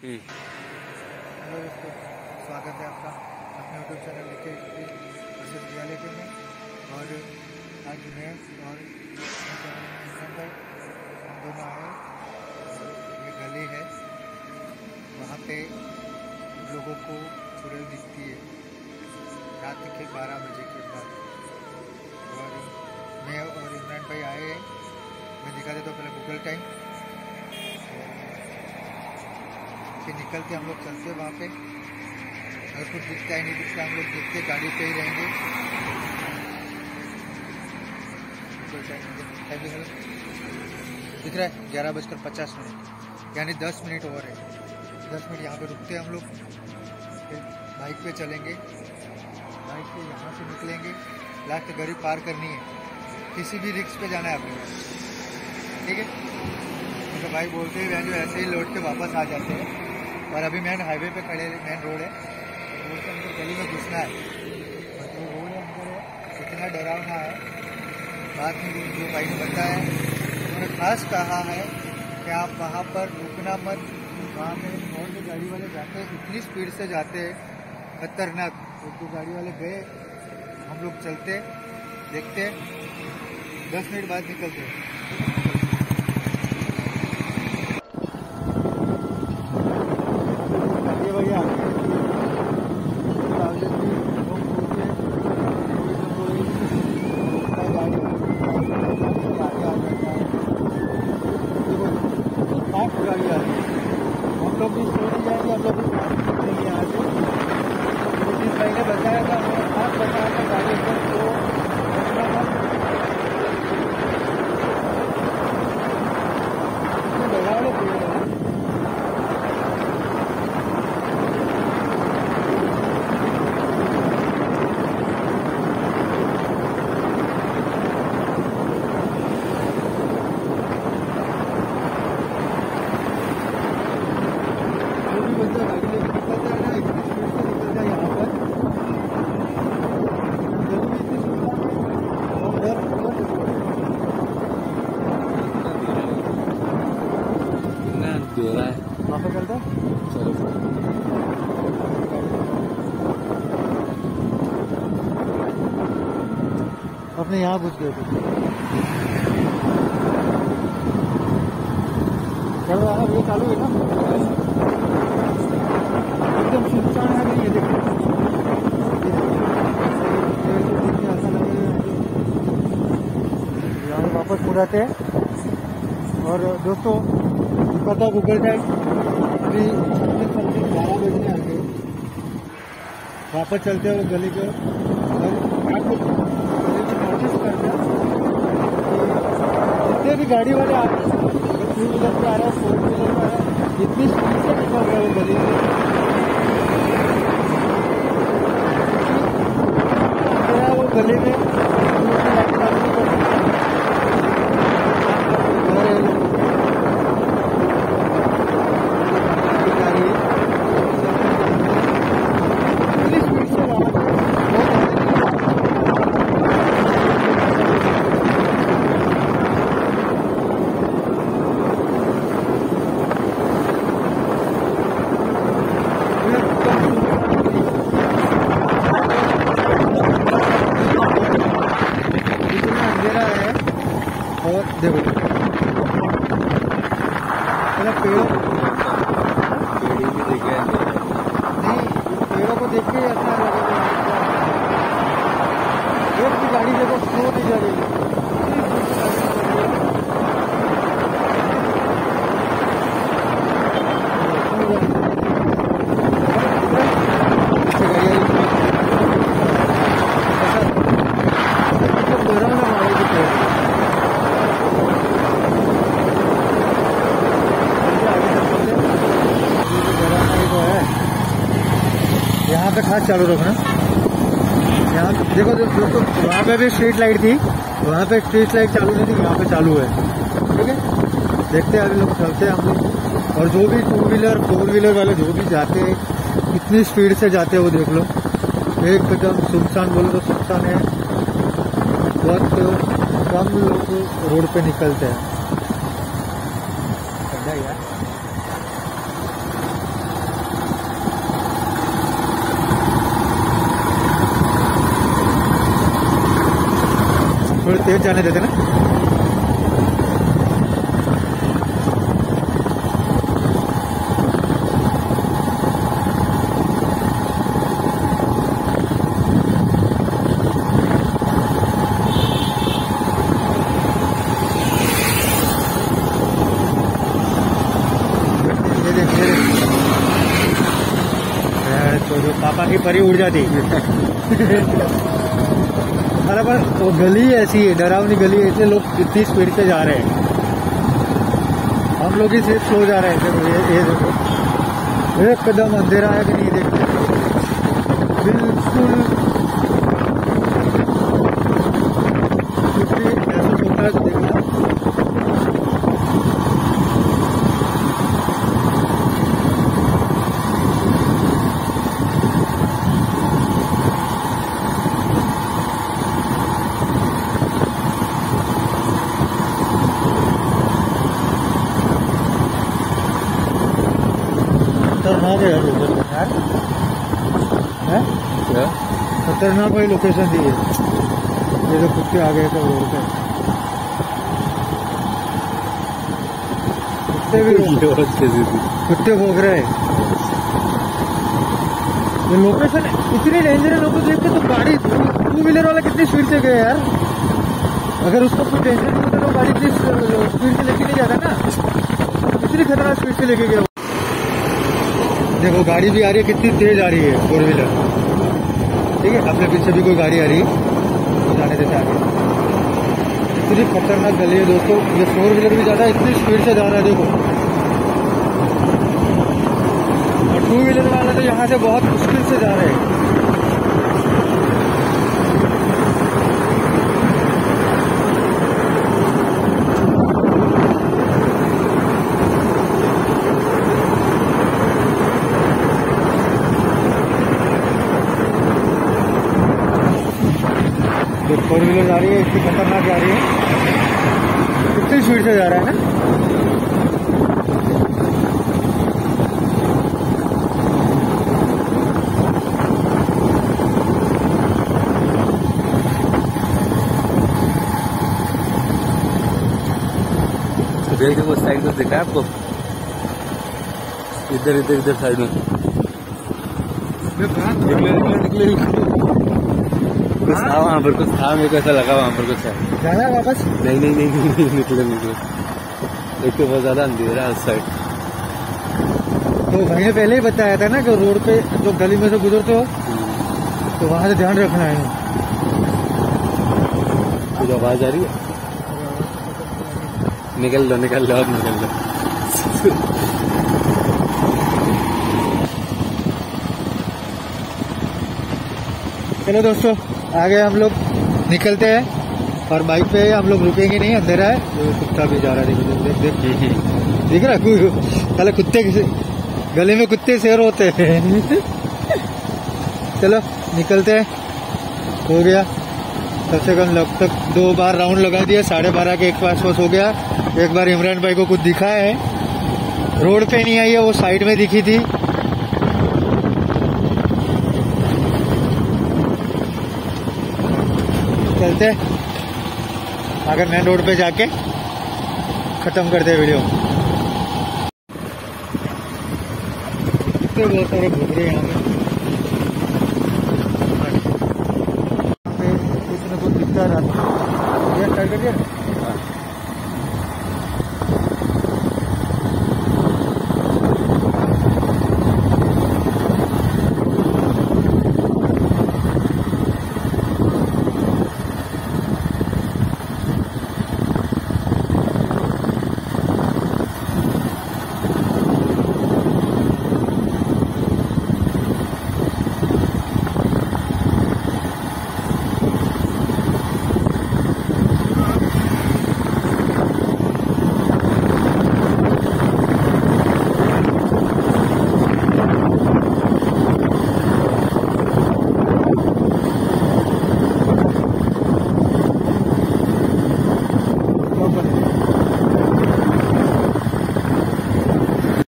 Hello दोस्तों, स्वागत है आपका अपने यूट्यूब चैनल लिखे वर्सेस रियलिटी में। और आज मैं और हम दोनों आए। ये गली है, वहाँ पे लोगों को चुड़ैल दिखती है रात के 12 बजे के बाद। और मैं और इमरान भाई आए हैं। मैं दिखा देता हूँ पहले गूगल टाइम। फिर निकल के हम लोग चलते हैं वहाँ पे। अगर कुछ दिखता है नहीं दिखता, हम लोग देखते गाड़ी पे ही रहेंगे। दिख रहा है 11:50, यानी 10 मिनट और है। 10 मिनट यहाँ पे रुकते हैं हम लोग, फिर बाइक पे चलेंगे। बाइक पे यहाँ से निकलेंगे, लास्ट गाड़ी पार करनी है। किसी भी रिक्स पे जाना है अपने, ठीक है। तो भाई बोलते हैं जो ऐसे ही लौट के वापस आ जाते हैं। और अभी मेन हाईवे पे खड़े, मेन रोड है, रोड के अंदर गली में घुसना है। और जो रोड है अंदर है, इतना डरावना है। बाद में जो भाई ने बताया, उन्होंने खास कहा है कि आप वहाँ पर रुकना मत। वहाँ पे और जो गाड़ी वाले जाते हैं इतनी स्पीड से जाते हैं, खतरनाक। तो जो गाड़ी वाले गए, हम लोग चलते देखते, 10 मिनट बाद निकलते। गाड़ी आ रही है, हम लोग भी सो नहीं जाएंगे, हम लोग भी निकलेंगे यहाँ से। जिस भाई ने बताया था, उन्होंने खास बताया था गाड़ी पर तो लगा लो। दे रहा है वहाँ पे चलता चलो। अपने यहाँ घुस गए थे। चल रहा है, ये चालू है ना, एकदम सुनसान है। नहीं, ये देखो ऐसा लगेगा। यहाँ वापस मुड़ाते हैं। और दोस्तों, पता गूगल टाइम अभी 12 बजने आ गए। वापस चलते हैं गली के। और आपको नोटिस करना, जितने भी गाड़ी वाले आ रहे हैं, 2 व्हीलर पे आ रहा है, 4 व्हीलर पे आ रहा है, इतनी स्पीड से निकल रहे हैं वो गली से। वो गली में और देखो पेड़ों को देख के ऐसा लगेगा। एक भी गाड़ी देखो स्लो नहीं जा रही है। यहाँ पे खास चालू रखना। यहाँ देखो दोस्तों, वहाँ पे भी स्ट्रीट लाइट थी, वहाँ पे स्ट्रीट लाइट चालू नहीं थी, यहाँ पे चालू है। ठीक है, देखते हैं अभी लोग चलते हैं हम लोग। और जो भी 2 व्हीलर 4 व्हीलर वाले जो भी जाते हैं, कितनी स्पीड से जाते हैं वो देख लो। एकदम सुनसान, बोलो तो सुनसान है। बहुत कम लोग रोड पे निकलते हैं। थोड़ी तेज जाने देते ना। पापा की परी उड़ जाती। अरे पर वो गली ऐसी है, डरावनी गली है, इसलिए लोग इतनी स्पीड से जा रहे हैं। हम लोग ही सिर्फ स्लो जा रहे हैं। ये देखो, एक कदम अंधेरा है कि नहीं देखते बिल्कुल। कुछ भी ऐसा होता है तो देखना। खतरनाक है यार लोकेशन है। खतरनाक भाई लोकेशन दी है। ये तो कुत्ते आ गए थे रोड पे। कुत्ते भी कुत्ते भोग रहे हैं। ये लोकेशन इतनी डेंजर है। लोगों को देख के तो गाड़ी टू व्हीलर वाला कितनी स्पीड से गया यार। अगर उसको कुछ डेंजर नहीं होता तो गाड़ी इतनी स्पीड से लेके नहीं जाता ना। इतनी खतरनाक स्पीड से लेके गया। देखो गाड़ी भी आ रही है, कितनी तेज आ रही है 4 व्हीलर। ठीक है, अपने पीछे भी कोई गाड़ी आ रही है तो जाने देते आगे। इतनी खतरनाक गली है दोस्तों। ये 4 व्हीलर भी ज्यादा इतनी स्पीड से जा रहा है देखो। और 2 व्हीलर वाला तो यहाँ से बहुत मुश्किल से जा रहे हैं। जो 4 व्हीलर जा रही है इतनी खतरनाक जा रही है। कितनी स्पीड से जा रहा है ना। देखो वो साइड में दिखा है आपको, इधर इधर इधर साइड में निकले कुछ था वहाँ पर, कुछ था। मेरे को ऐसा लगा वहाँ पर कुछ है। जाना वापस? नहीं निकले। एक तो बहुत ज्यादा अंधेरा है उस साइड। तो भैया पहले ही बताया था ना कि रोड पे जो गली में से गुजरते हो तो वहाँ से ध्यान रखना है। कुछ आवाज आ रही है? निकल लो अब निकल लो। चलो दोस्तों, आगे हम लोग निकलते हैं। और बाइक पे हम लोग रुकेंगे नहीं, अंधेरा है। जो कुत्ता भी जा रहा है, देख दिख रहा है। पहले कुत्ते गले में कुत्ते शेर होते हैं। चलो निकलते हैं। हो गया कम से कम लगभग 2 बार राउंड लगा दिया। 12:30 के एक आसपास हो गया। एक बार इमरान भाई को कुछ दिखा है, रोड पे नहीं आई है, वो साइड में दिखी थी। चलते अगर मेन रोड पे जाके खत्म करते वीडियो। बहुत सारे घूम रहे हैं यहाँ पे।